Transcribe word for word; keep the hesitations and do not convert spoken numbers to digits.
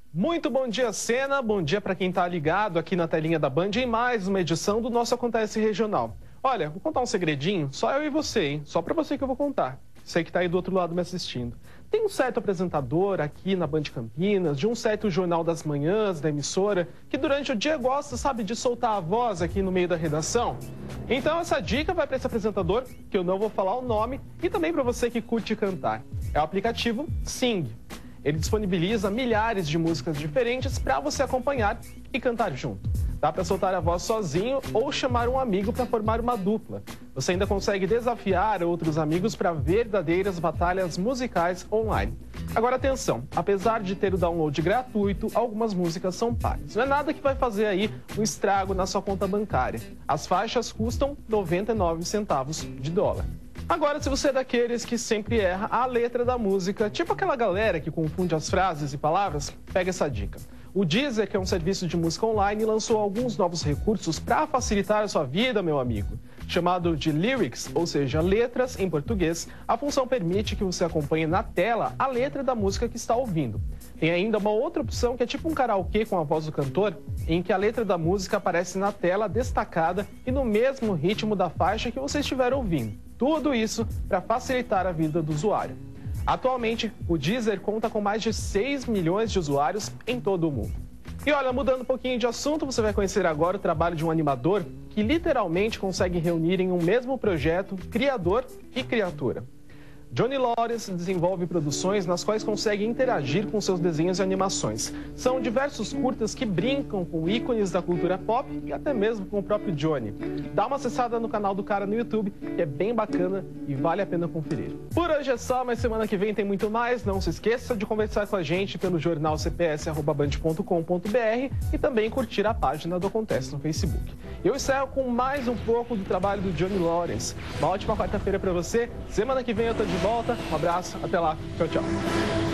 Muito bom dia, Sena. Bom dia para quem está ligado aqui na telinha da Band em mais uma edição do nosso Acontece Regional. Olha, vou contar um segredinho, só eu e você, hein? Só para você que eu vou contar. Você que está aí do outro lado me assistindo. Tem um certo apresentador aqui na Band Campinas, de um certo jornal das manhãs, da emissora, que durante o dia gosta, sabe, de soltar a voz aqui no meio da redação. Então essa dica vai para esse apresentador, que eu não vou falar o nome, e também para você que curte cantar. É o aplicativo Sing. Ele disponibiliza milhares de músicas diferentes para você acompanhar e cantar junto. Dá para soltar a voz sozinho ou chamar um amigo para formar uma dupla. Você ainda consegue desafiar outros amigos para verdadeiras batalhas musicais online. Agora atenção, apesar de ter o download gratuito, algumas músicas são pagas. Não é nada que vai fazer aí um estrago na sua conta bancária. As faixas custam noventa e nove centavos de dólar. Agora, se você é daqueles que sempre erra a letra da música, tipo aquela galera que confunde as frases e palavras, pega essa dica. O Deezer, que é um serviço de música online, lançou alguns novos recursos para facilitar a sua vida, meu amigo. Chamado de Lyrics, ou seja, letras em português, a função permite que você acompanhe na tela a letra da música que está ouvindo. Tem ainda uma outra opção que é tipo um karaokê com a voz do cantor, em que a letra da música aparece na tela destacada e no mesmo ritmo da faixa que você estiver ouvindo. Tudo isso para facilitar a vida do usuário. Atualmente, o Deezer conta com mais de seis milhões de usuários em todo o mundo. E olha, mudando um pouquinho de assunto, você vai conhecer agora o trabalho de um animador que literalmente consegue reunir em um mesmo projeto criador e criatura. Johnny Lawrence desenvolve produções nas quais consegue interagir com seus desenhos e animações. São diversos curtas que brincam com ícones da cultura pop e até mesmo com o próprio Johnny. Dá uma acessada no canal do cara no YouTube, que é bem bacana e vale a pena conferir. Por hoje é só, mas semana que vem tem muito mais. Não se esqueça de conversar com a gente pelo jornal c p s arroba band ponto com ponto b r e também curtir a página do Acontece no Facebook. Eu encerro com mais um pouco do trabalho do Johnny Lawrence. Uma ótima quarta-feira para você. Semana que vem eu tô de volta. Um abraço, até lá. Tchau, tchau.